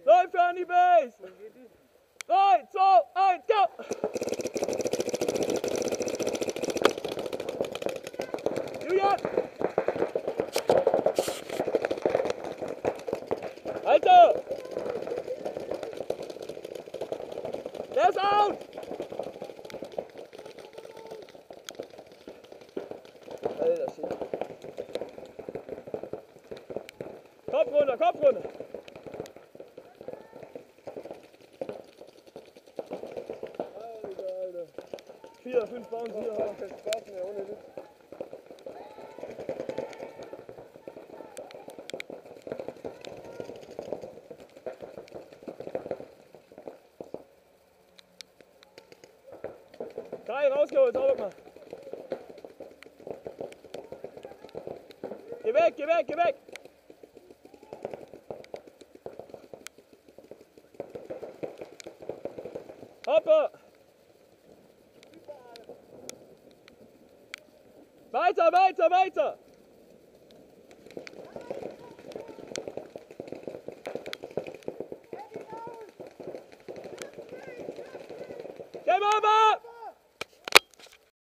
Läuft an die Base! 3, 2, 1, go! Julian! Alter! Der ist out! Alter Shit. Kopf runter, Kopf runter! Alter. 4, 5 Pounds hier. Kein Spaß mehr, ohne Witz. Kai, rausgeholt, sauber mal. Geh weg, geh weg, geh weg! Hoppe! Weiter, weiter, weiter!